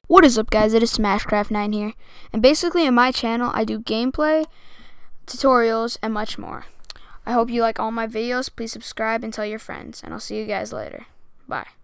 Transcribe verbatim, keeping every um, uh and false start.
What is up, guys? It is Smashcraft nine here, and basically on my channel I do gameplay, tutorials, and much more. I hope you like all my videos. Please subscribe and tell your friends, and I'll see you guys later. Bye.